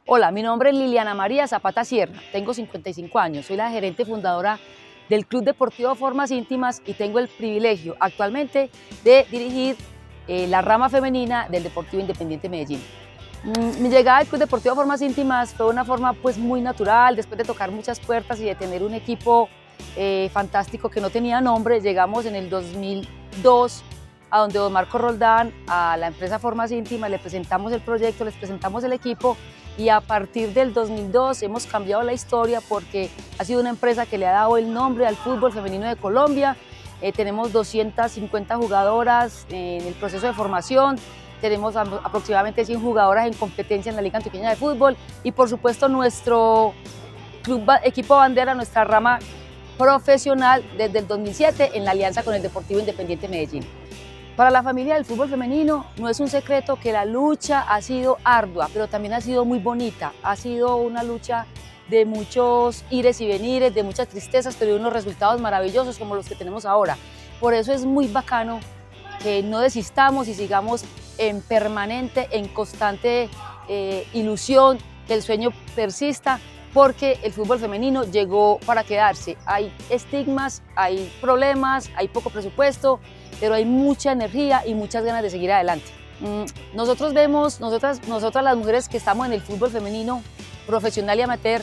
Hola, mi nombre es Liliana María Zapata Sierra, tengo 55 años, soy la gerente fundadora del Club Deportivo Formas Íntimas y tengo el privilegio actualmente de dirigir la rama femenina del Deportivo Independiente Medellín. Mi llegada al Club Deportivo Formas Íntimas fue una forma muy natural, después de tocar muchas puertas y de tener un equipo fantástico que no tenía nombre. Llegamos en el 2002 a donde don Marco Roldán, a la empresa Formas Íntimas, le presentamos el proyecto, les presentamos el equipo y a partir del 2002 hemos cambiado la historia porque ha sido una empresa que le ha dado el nombre al fútbol femenino de Colombia. Tenemos 250 jugadoras en el proceso de formación, tenemos aproximadamente 100 jugadoras en competencia en la Liga Antioqueña de Fútbol y por supuesto nuestro equipo bandera, nuestra rama profesional desde el 2007 en la alianza con el Deportivo Independiente Medellín. Para la familia del fútbol femenino no es un secreto que la lucha ha sido ardua, pero también ha sido muy bonita. Ha sido una lucha de muchos ires y venires, de muchas tristezas, pero de unos resultados maravillosos como los que tenemos ahora. Por eso es muy bacano que no desistamos y sigamos en permanente, en constante ilusión, que el sueño persista, porque el fútbol femenino llegó para quedarse. Hay estigmas, hay problemas, hay poco presupuesto, pero hay mucha energía y muchas ganas de seguir adelante. Nosotros vemos, nosotras las mujeres que estamos en el fútbol femenino profesional y amateur,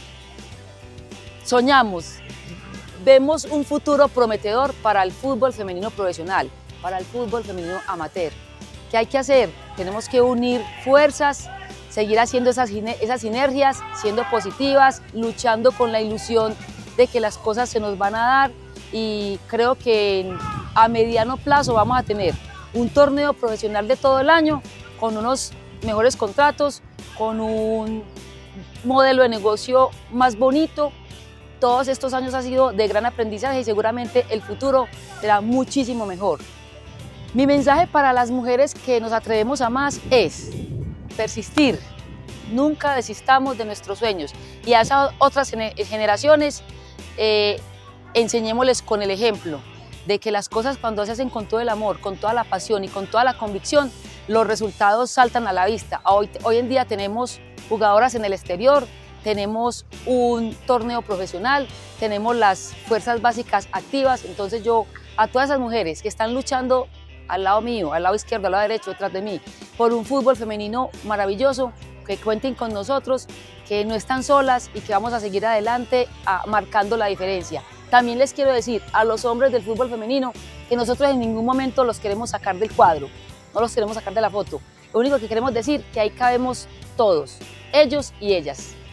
soñamos, vemos un futuro prometedor para el fútbol femenino profesional, para el fútbol femenino amateur. ¿Qué hay que hacer? Tenemos que unir fuerzas, seguir haciendo esas sinergias, siendo positivas, luchando con la ilusión de que las cosas se nos van a dar, y creo que a mediano plazo vamos a tener un torneo profesional de todo el año con unos mejores contratos, con un modelo de negocio más bonito. Todos estos años ha sido de gran aprendizaje y seguramente el futuro será muchísimo mejor. Mi mensaje para las mujeres que nos atrevemos a más es persistir, nunca desistamos de nuestros sueños, y a esas otras generaciones enseñémosles con el ejemplo de que las cosas cuando se hacen con todo el amor, con toda la pasión y con toda la convicción, los resultados saltan a la vista. Hoy en día tenemos jugadoras en el exterior, tenemos un torneo profesional, tenemos las fuerzas básicas activas. Entonces yo a todas esas mujeres que están luchando al lado mío, al lado izquierdo, al lado derecho, detrás de mí, por un fútbol femenino maravilloso, que cuenten con nosotros, que no están solas y que vamos a seguir adelante marcando la diferencia. También les quiero decir a los hombres del fútbol femenino que nosotros en ningún momento los queremos sacar del cuadro, no los queremos sacar de la foto. Lo único que queremos decir es que ahí cabemos todos, ellos y ellas.